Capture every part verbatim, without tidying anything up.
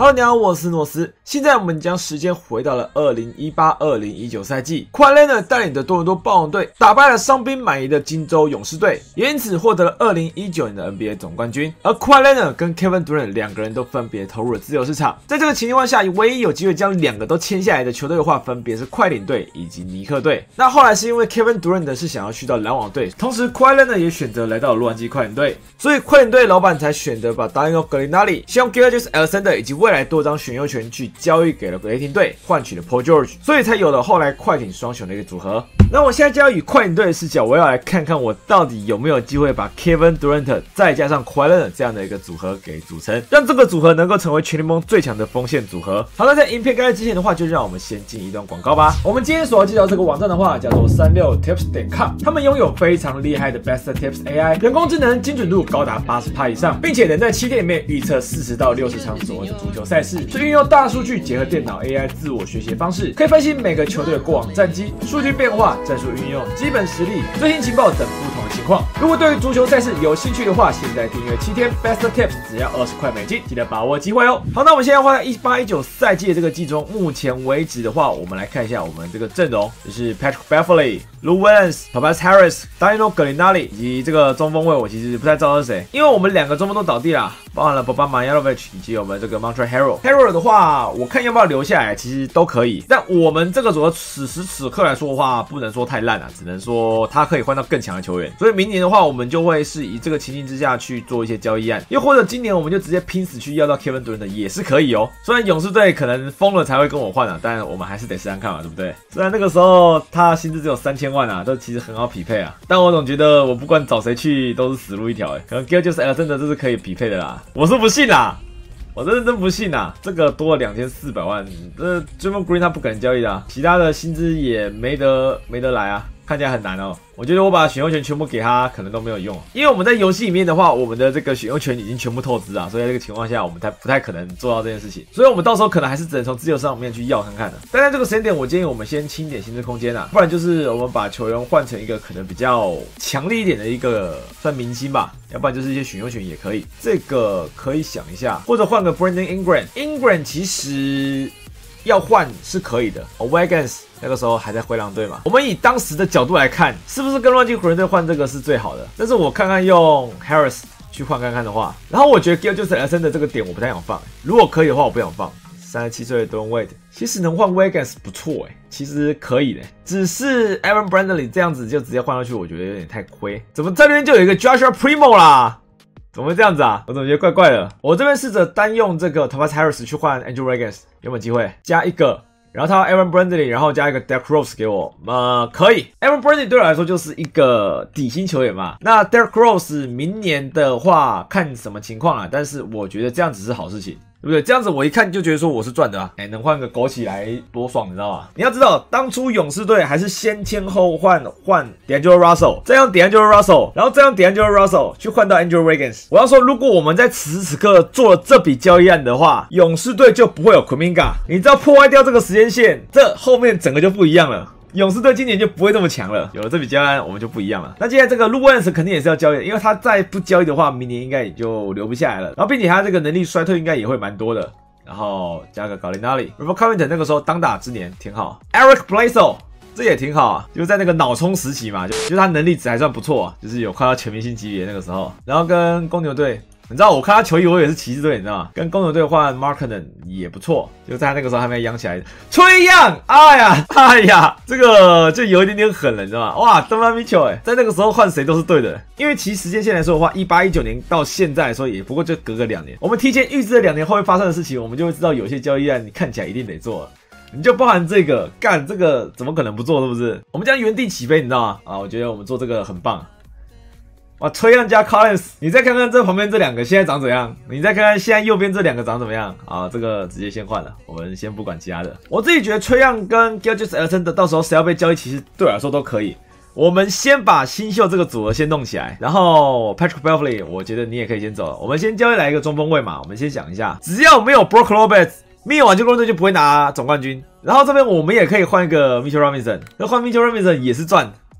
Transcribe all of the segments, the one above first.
Hello， 你好，我是诺斯。现在我们将时间回到了二零一八二零一九赛季 ，Kawhi Leonard 带领的多伦多暴龙队打败了伤兵满溢的金州勇士队，也因此获得了二零一九年的 N B A 总冠军。而 Kawhi Leonard 跟 Kevin Durant 两个人都分别投入了自由市场。在这个情况下，唯一有机会将两个都签下来的球队的话，分别是快艇队以及尼克队。那后来是因为 Kevin Durant 是想要去到篮网队，同时 Kawhi Leonard 也选择来到了洛杉矶快艇队，所以快艇队老板才选择把 Danilo Gallinari、希望 Gilgeous-Alexander 以及未来多张选秀权去交易给了雷霆队，换取了 Paul George， 所以才有了后来快艇双雄的一个组合。那我现在就要以快艇队的视角，我要来看看我到底有没有机会把 Kevin Durant 再加上 Kawhi Leonard 这样的一个组合给组成，让这个组合能够成为全联盟最强的锋线组合。好了，在影片开始之前的话，就让我们先进一段广告吧。我们今天所要介绍这个网站的话，叫做 三六 tips 点 com， 他们拥有非常厉害的 Best Tips A I， 人工智能精准度高达 百分之八十 以上，并且能在七天里面预测四十到六十场所谓的足球赛事，是运用大数据结合电脑 A I 自我学习方式，可以分析每个球队的过往战绩、数据变化、战术运用、基本实力、最新情报等不同的情况。如果对于足球赛事有兴趣的话，现在订阅七天 Best Tips 只要二十块美金，记得把握机会哦。好，那我们现在花在一八一九赛季的这个季中，目前为止的话，我们来看一下我们这个阵容，就是 Patrick Beverley、Lou Williams、Tobias Harris、Danilo Gallinari 以及这个中锋位，我其实不太知道是谁，因为我们两个中锋都倒地啦，包含了 Boban Marjanovic 以及我们这个 Montrezl Harrell。Harrell 的话，我看要不要留下来，其实都可以。但我们这个组合此时此刻来说的话，不能说太烂啊，只能说他可以换到更强的球员。所以明年的话，我们就会是以这个情境之下去做一些交易案，又或者今年我们就直接拼死去要到 Kevin Durant 也是可以哦。虽然勇士队可能疯了才会跟我换啊，但我们还是得试试看嘛，对不对？虽然那个时候他的薪资只有三千万啊，都其实很好匹配啊，但我总觉得我不管找谁去都是死路一条哎，可能 Gilgeous-Alexander 这是可以匹配的啦，我是不信啦。我真的真不信啊！这个多了两千四百万，这 Draymond Green 他不可能交易的啊，其他的薪资也没得没得来啊，看起来很难哦。我觉得我把选秀权全部给他，可能都没有用，因为我们在游戏里面的话，我们的这个选秀权已经全部透支啊，所以在这个情况下，我们才不太可能做到这件事情，所以我们到时候可能还是只能从自由市场里面去要看看的。但在这个时间点，我建议我们先清点薪资空间啊，不然就是我们把球员换成一个可能比较强力一点的一个算明星吧。要不然就是一些选秀权也可以，这个可以想一下，或者换个 Brandon Ingram。Ingram 其实要换是可以的。哦 Wiggins 那个时候还在灰狼队嘛，我们以当时的角度来看，是不是跟洛杉矶湖人队换这个是最好的？但是我看看用 Harris 去换看看的话，然后我觉得 Gilgeous-Alexander 的这个点我不太想放，如果可以的话，我不想放。三十七岁的 Dwayne Wade， 其实能换 Wiggins 不错哎，其实可以的，只是 Aaron Bradley 这样子就直接换上去，我觉得有点太亏。怎么这边就有一个 Joshua Primo 啦？怎么会这样子啊？我怎么觉得怪怪的？我这边试着单用这个 Tobias Harris 去换 Andrew Wiggins， 有没有机会？加一个，然后他 Aaron Bradley， 然后加一个 Derrick Rose 给我，呃，可以。Aaron Bradley 对我来说就是一个底薪球员嘛。那 Derrick Rose 明年的话看什么情况啊？但是我觉得这样子是好事情。对不对？这样子我一看就觉得说我是赚的啊！哎，能换个枸杞来多爽，你知道吗？你要知道，当初勇士队还是先签后换，换 D'Angelo Russell， 再用 D'Angelo Russell， 然后再用 D'Angelo Russell 去换到 Andrew Wiggins。我要说，如果我们在此时此刻做了这笔交易案的话，勇士队就不会有 Kuminga。你知道破坏掉这个时间线，这后面整个就不一样了。勇士队今年就不会这么强了，有了这笔交易案，我们就不一样了。那接下来这个 Lou Williams 肯定也是要交易的，因为他再不交易的话，明年应该也就留不下来了。然后并且他这个能力衰退应该也会蛮多的。然后加个 Gallinari，Robert Covington 那个时候当打之年挺好 ，Eric Bledsoe 这也挺好啊，就是在那个脑冲时期嘛，就就是他能力值还算不错啊，就是有快到全明星级别那个时候。然后跟公牛队。你知道我看他球衣，我也是骑士队，你知道吗？跟公牛队换 Markkanen 也不错，就在他那个时候还没养起来。吹样，哎呀，哎呀，这个就有一点点狠了，你知道吗？哇 ，Donovan Mitchell 哎，在那个时候换谁都是对的，因为其实时间线来说的话，一八一九年到现在来说，也不过就隔个两年。我们提前预知了两年后会发生的事情，我们就会知道有些交易案你看起来一定得做了。你就包含这个，干这个怎么可能不做，是不是？我们将原地起飞，你知道吗？啊，我觉得我们做这个很棒。哇，崔样加 Collins， 你再看看这旁边这两个现在长怎样？你再看看现在右边这两个长怎么样？啊，这个直接先换了，我们先不管其他的。我自己觉得崔样跟 Gilgeous-Alexander 到时候谁要被交易，其实对我来说都可以。我们先把新秀这个组合先弄起来，然后 Patrick Beverley， 我觉得你也可以先走了。我们先交易来一个中锋位嘛，我们先想一下，只要没有 Brook Lopez， 没有挽救公队就不会拿总冠军。然后这边我们也可以换一个 Mitchell Robinson， 那换 Mitchell Robinson 也是赚。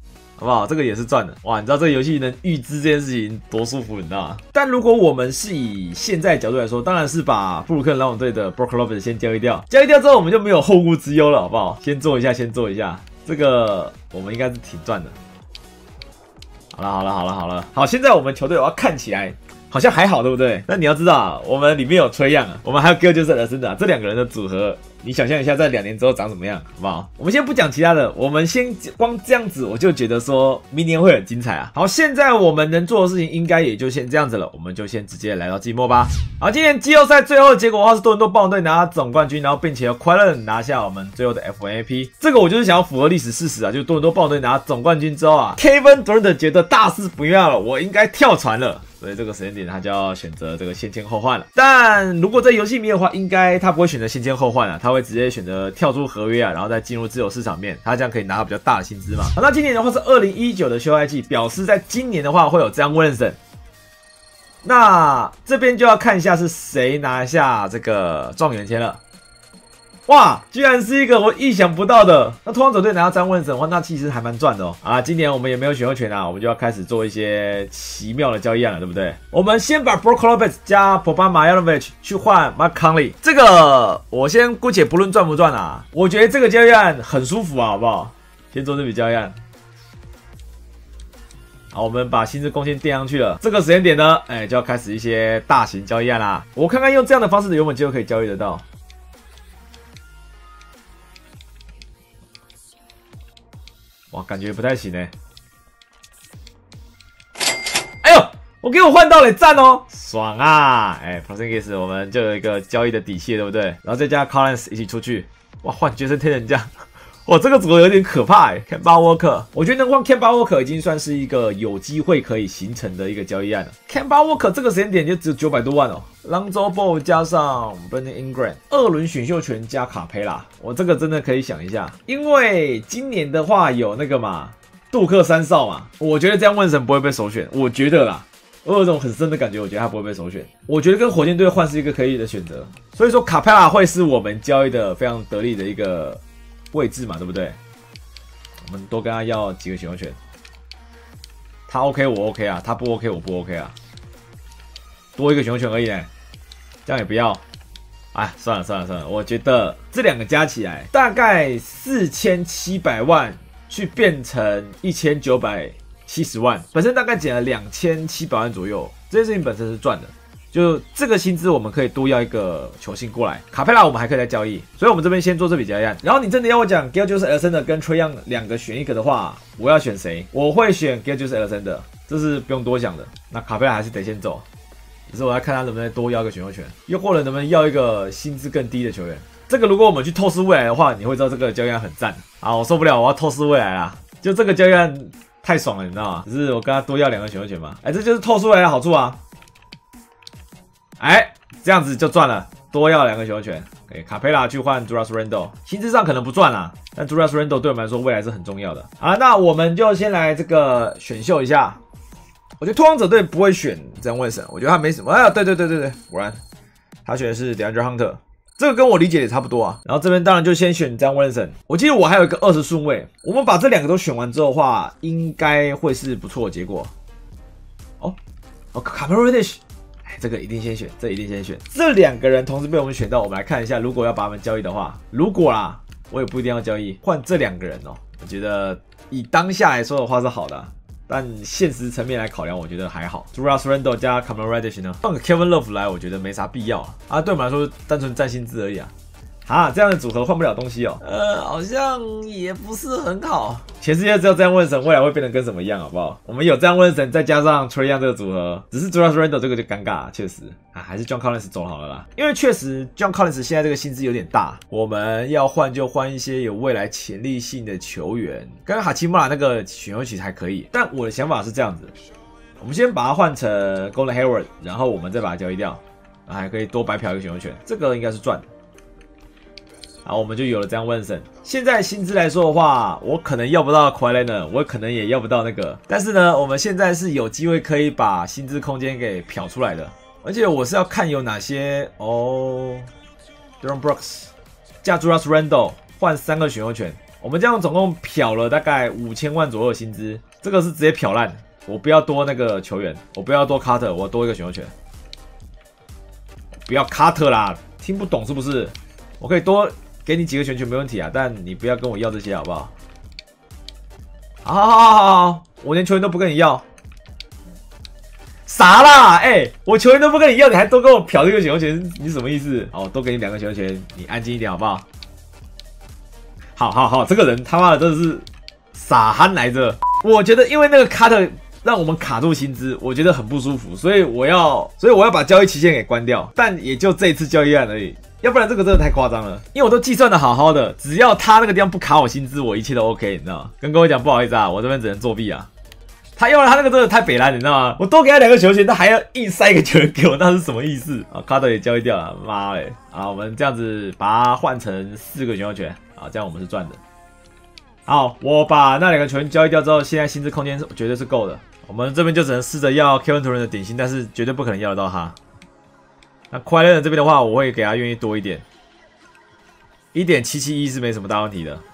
好不好？这个也是赚的。哇，你知道这个游戏能预支这件事情多舒服，你知道吗？但如果我们是以现在角度来说，当然是把布鲁克林篮网队的 Brook Lopez 先交易掉，交易掉之后我们就没有后顾之忧了，好不好？先做一下，先做一下，这个我们应该是挺赚的。好了，好了，好了，好了，好，现在我们球队我要看起来。好像还好，对不对？那你要知道啊，我们里面有崔样啊，我们还有 Gil 就是尔森的这两个人的组合，你想象一下，在两年之后长怎么样，好不好？我们先不讲其他的，我们先光这样子，我就觉得说明年会很精彩啊。好，现在我们能做的事情应该也就先这样子了，我们就先直接来到季末吧。好，今年季后赛最后的结果的话是多伦多暴龙队拿总冠军，然后并且由快乐拿下我们最后的 F M V P。这个我就是想要符合历史事实啊，就是多伦多暴龙队拿总冠军之后啊 ，Kevin Durant 觉得大事不妙了，我应该跳船了。所以这个时间点他就要选择这个先签后换了。但如果在游戏里面的话，应该他不会选择先签后换啊，他会直接选择跳出合约啊，然后再进入自由市场面，他这样可以拿到比较大的薪资嘛。好，那今年的话是二零一九的休赛季，表示在今年的话会有这样 Williamson。那这边就要看一下是谁拿下这个状元签了。哇，居然是一个我意想不到的。那拓荒者队拿到张文神的话，那其实还蛮赚的哦。啊，今年我们也没有选秀权啊，我们就要开始做一些奇妙的交易案了，对不对？我们先把 Brook Lopez 加 Boban Marjanovic 去换 Mark Conley， 这个我先姑且不论赚不赚啊，我觉得这个交易案很舒服啊，好不好？先做这笔交易案。好，我们把薪资贡献垫上去了。这个时间点呢，哎，就要开始一些大型交易案啦。我看看用这样的方式有没有机会可以交易得到。哇，感觉不太行哎！哎呦，我给我换到了，赞哦，爽啊！哎 ，Porzingis 我们就有一个交易的底气，对不对？然后再加 Collins 一起出去，哇，换Jason Tatum这样，哇，这个组合有点可怕哎 ！Kemba Walker， 我觉得能换 Kemba Walker 已经算是一个有机会可以形成的一个交易案了。Kemba Walker 这个时间点就只有九百多万哦。Lonzo Ball 加上 Brandon Ingram， 二轮选秀权加卡佩拉，我这个真的可以想一下，因为今年的话有那个嘛，杜克三少嘛，我觉得这样问神不会被首选，我觉得啦，我有种很深的感觉，我觉得他不会被首选，我觉得跟火箭队换是一个可以的选择，所以说卡佩拉会是我们交易的非常得力的一个位置嘛，对不对？我们多跟他要几个选秀权，他 OK 我 OK 啊，他不 OK 我不 OK 啊。多一个选秀权而已呢，这样也不要。哎，算了算了算了，我觉得这两个加起来大概四千七百万，去变成一千九百七十万，本身大概减了两千七百万左右，这件事情本身是赚的。就这个薪资，我们可以多要一个球星过来，卡佩拉我们还可以再交易，所以我们这边先做这笔交易案。然后你真的要我讲 Gil Alexander 跟 Trae Young 两个选一个的话，我要选谁？我会选 Gil Alexander， 这是不用多想的。那卡佩拉还是得先走。只是我要看他能不能多要一个选秀权，又或者能不能要一个薪资更低的球员。这个如果我们去透视未来的话，你会知道这个交易案很赞啊！我受不了，我要透视未来啦！就这个交易案太爽了，你知道吗？只是我跟他多要两个选秀权嘛，哎，这就是透视未来的好处啊！哎，这样子就赚了，多要两个选秀权。给卡佩拉去换 Julius Randle， 薪资上可能不赚啦，但 Julius Randle 对我们来说未来是很重要的。好，那我们就先来这个选秀一下。我觉得拓荒者队不会选这样问神，我觉得他没什么。哎呀，对对对对对，果然他选的是 DeAndre Hunter， 这个跟我理解也差不多啊。然后这边当然就先选这样问神。我记得我还有一个二十顺位，我们把这两个都选完之后的话，应该会是不错的结果。哦哦 ，Cam Reddish， 哎，这个一定先选，这一定先选。这两个人同时被我们选到，我们来看一下，如果要把他们交易的话，如果啦，我也不一定要交易，换这两个人哦。我觉得以当下来说的话是好的啊。但现实层面来考量，我觉得还好。Julius Randle 加 Cam Reddish 呢，放个 Kevin Love 来，我觉得没啥必要啊。啊，对我们来说，单纯占薪资而已啊。啊，这样的组合换不了东西哦。呃，好像也不是很好。全世界只有这样问神，未来会变得跟什么一样，好不好？我们有这样问神，再加上 Trae Young 这个组合，只是 Julius Randle 这个就尴尬，确实啊，还是 John Collins 走好了啦。因为确实 John Collins 现在这个薪资有点大，我们要换就换一些有未来潜力性的球员。刚刚哈奇穆拉那个选秀其实还可以，但我的想法是这样子，我们先把它换成 Gordon Hayward， 然后我们再把它交易掉，还可以多白嫖一个选秀权，这个应该是赚的。好，我们就有了这样问神。现在薪资来说的话，我可能要不到 Kawhi Leonard， 我可能也要不到那个。但是呢，我们现在是有机会可以把薪资空间给漂出来的。而且我是要看有哪些哦 ，Dillon Brooks 加 Julius Randle 换三个选秀权，我们这样总共漂了大概五千万左右的薪资。 这个是直接漂烂。我不要多那个球员，我不要多卡特，我多一个选秀权。不要卡特啦，听不懂是不是？我可以多给你几个选权没问题啊，但你不要跟我要这些好不好？好好好好好，我连球员都不跟你要。 啥啦？哎、欸，我球员都不跟你要，你还多跟我嫖这个选秀权，你什么意思？哦，多给你两个选秀权，你安静一点好不好？好好好，这个人他妈的真的是傻憨来着。我觉得因为那个卡特让我们卡住薪资，我觉得很不舒服，所以我要，所以我要把交易期限给关掉。但也就这一次交易案而已，要不然这个真的太夸张了。因为我都计算的好好的，只要他那个地方不卡我薪资，我一切都 OK， 你知道吗？跟各位讲不好意思啊，我这边只能作弊啊。 他用了他那个真的太北蓝，你知道吗？我多给他两个球权，他还要硬塞一个球员给我，那是什么意思啊？卡特也交易掉了，妈嘞！啊，我们这样子把它换成四个选秀权啊，这样我们是赚的。好，我把那两个球员交易掉之后，现在薪资空间绝对是够的。我们这边就只能试着要 Kevin Durant 的顶薪，但是绝对不可能要得到他。那快乐这边的话，我会给他愿意多一点， 一点七七一是没什么大问题的。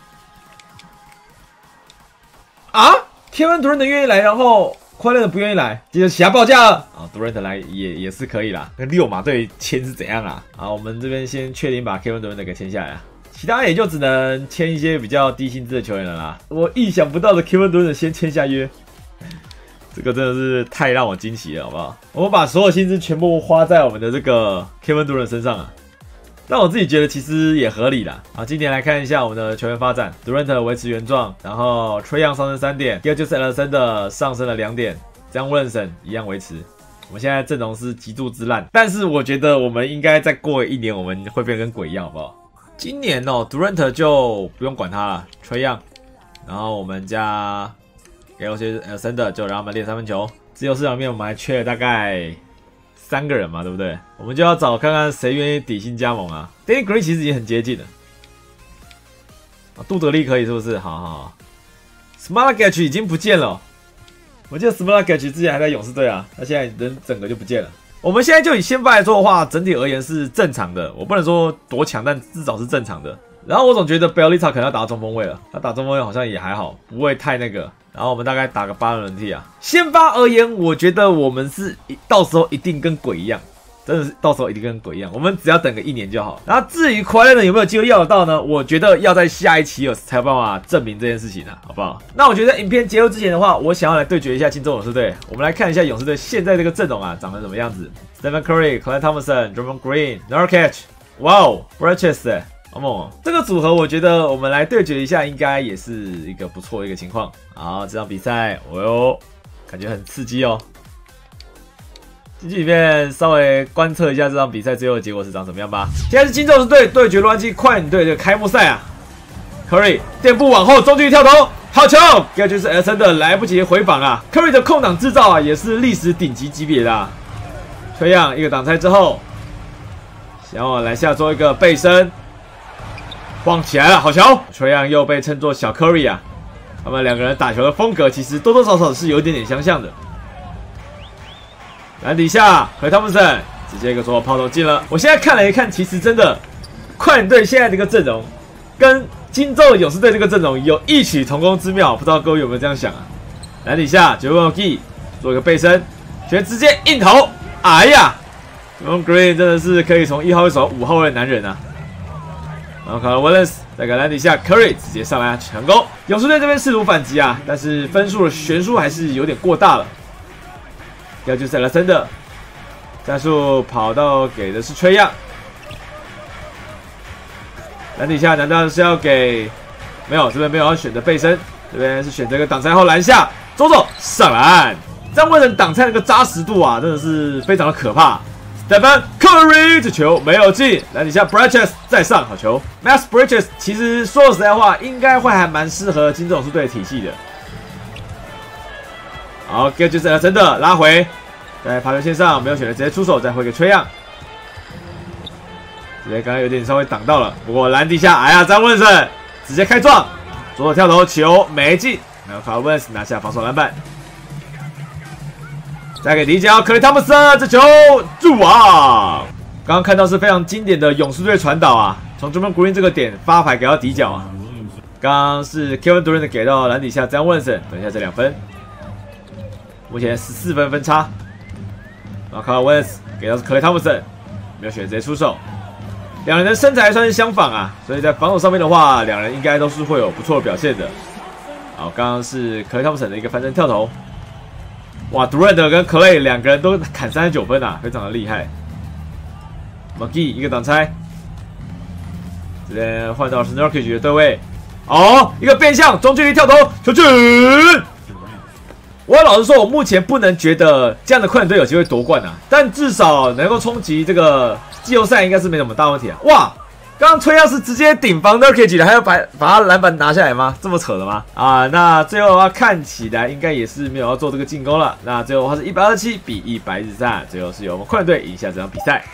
啊？ Kevin Durant 愿意来，然后快乐的不愿意来，接着其他报价了啊 ，Durant 来也也是可以啦。跟六马队签是怎样啊？啊，我们这边先确定把 Kevin Durant 给签下来啊，其他也就只能签一些比较低薪资的球员了啦。我意想不到的 Kevin Durant 先签下约，这个真的是太让我惊喜了，好不好？我们把所有薪资全部花在我们的这个 Kevin Durant 身上啊。 但我自己觉得其实也合理啦。好，今天来看一下我们的球员发展 ，Durant 维持原状，然后 Trae Young 上升三点 ，Gilgeous Alexander 上升了两点 ，Zion Williamson 一样维持。我们现在阵容是极度之烂，但是我觉得我们应该再过一年，我们会变跟鬼一样，好不好？今年哦 ，Durant 就不用管他了 ，Trae Young， 然后我们加 Gilgeous Alexander 就让他们练三分球。自由市场里面我们还缺了大概 三个人嘛，对不对？我们就要找看看谁愿意底薪加盟啊。Danny Green 其实已经很接近了。啊，杜德利可以是不是？好好好。Smart 已经不见了。我记得 Smart 之前还在勇士队啊，他现在人整个就不见了。我们现在就以先发来说的话，整体而言是正常的。我不能说多强，但至少是正常的。然后我总觉得 Bjelica 可能要打中锋位了，他打中锋位好像也还好，不会太那个。 然后我们大概打个八人轮替啊。先发而言，我觉得我们是到时候一定跟鬼一样，真的是到时候一定跟鬼一样。我们只要等个一年就好。然后至于快乐呢有没有机会要得到呢？我觉得要在下一期有才有办法证明这件事情啊，好不好？那我觉得影片结束之前的话，我想要来对决一下金州勇士队。我们来看一下勇士队现在这个阵容啊，长得什么样子 ？Stephen Curry、Klay Thompson、Draymond Green、Nurkic， 哇哦 ，Bridges。 好猛哦！这个组合我觉得我们来对决一下，应该也是一个不错的一个情况。好，这场比赛，哦哟，感觉很刺激哦。进去里面稍微观测一下这场比赛最后的结果是长什么样吧。现在是金州勇士队对决洛杉矶快艇队的开幕赛啊。Curry 垫步往后，中距离跳投，好球！第二就是 Alexander 来不及回防啊。Curry 的空档制造啊，也是历史顶级级别的啊。Trae Young一个挡拆之后，想要来下做一个背身。 晃起来了，好球 ！Trae Young又被称作小 Curry 啊，他们两个人打球的风格其实多多少少是有一点点相像的。篮底下Klay Thompson直接一个左抛投进了。我现在看了一看，其实真的快艇队现在这个阵容跟金州勇士队这个阵容有异曲同工之妙，不知道各位有没有这样想啊？篮底下 Javon Green 做一个背身，全直接硬投，哎呀 ，Javon Green 真的是可以从一号位守到五号位的男人啊！ 然后看到 Williams 在篮底下 ，Curry 直接上来成功。勇士队这边试图反击啊，但是分数的悬殊还是有点过大了。要就是 Alexander 战术跑到给的是Trae Young，篮底下难道是要给？没有，这边没有要选择背身，这边是选择一个挡拆后篮下，左手上篮。这样为了挡拆那个扎实度啊，真的是非常的可怕。 Stephen Curry 这球没有进，篮底下 Bridges 再上好球。Max Bridges 其实说实在话，应该会还蛮适合金州勇士队的体系的。好 ，Gilgeous Alexander 拉回，在罚球线上没有选择直接出手，再回给Trae Young。直接刚刚有点稍微挡到了，不过篮底下，哎呀，张文森直接开撞，左手跳投球没进，然后卡文斯拿下防守篮板。 再给底角克雷汤姆森这球入网，刚刚看到是非常经典的勇士队传导啊，从 Draymond Green 这个点发牌给到底角啊， 刚刚是 Kevin Durant 给到篮底下 Zion Williamson， 等一下这两分，目前十四分分差。然后 Kyle Williams 给到是 Klay Thompson， 没有选择直接出手。两人的身材算是相仿啊，所以在防守上面的话，两人应该都是会有不错的表现的。好，刚刚是 Klay Thompson 的一个翻身跳投。哇 ，Durant 跟 Klay 两个人都砍三十九分啊，非常的厉害。McGee 一个挡拆，这边换到是 Nurkic 的对位。哦，一个变向中距离跳投，球进！我老实说，我目前不能觉得这样的快艇队有机会夺冠啊，但至少能够冲击这个季后赛，应该是没什么大问题啊。哇，刚刚吹要是直接顶防 Nurkic 的，还要把把他篮板拿下来吗？这么扯的吗？啊，那最后的话看起来应该也是没有要做这个进攻了。那最后的话是一百二十七比一百一十三，最后是由我们快艇队赢下这场比赛。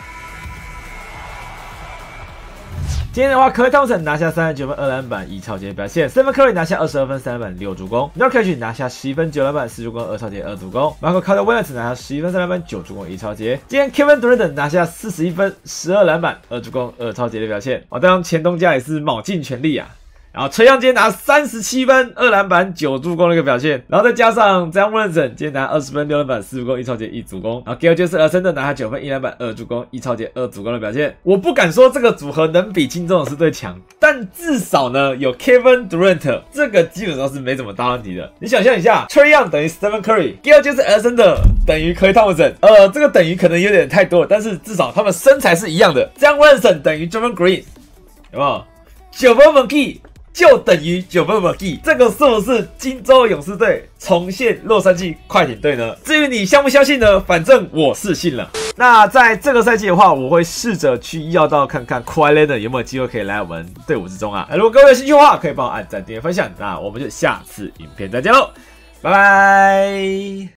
今天的话 ，Klay Thompson 拿下三十九分、二篮板、一超节表现 ；Stephen Curry 拿下二十二分、三篮板、六助攻 ；Nurkic 拿下十一分、九篮板、四助攻、二超节、二助攻 ；Michael Carter Williams 拿下十一分、三篮板、九助攻、一超节。今天 Kevin Durant 拿下四十一分、十二篮板、二助攻、二超节的表现。哦，当然前东家也是卯尽全力啊。然后崔杨今天拿三十七分、二篮板、九助攻的一个表现，然后再加上 Zion Williamson 今天拿二十分、六篮板、四助攻、一超节、一助攻，然后 Gayle Alexander 拿下九分、一篮板、二助攻、一超节、二助攻的表现。我不敢说这个组合能比金州勇士队强，但至少呢有 Kevin Durant， 这个基本上是没怎么大问题的。你想象一下 ，Trae Young 等于 Stephen Curry，Gayle Alexander 等于 Klay Thompson， 呃，这个等于可能有点太多了，但是至少他们身材是一样的。Zion Williamson 等于 Draymond Green， 有没有？九分 McGee。就等于九分 McGee， 这个是不是金州勇士队重现洛杉矶快艇队呢？至于你相不相信呢？反正我是信了。那在这个赛季的话，我会试着去要到看看 Kawhi Leonard 有没有机会可以来我们队伍之中啊。如果各位有兴趣的话，可以帮我按赞、订阅、分享。那我们就下次影片再见喽，拜拜。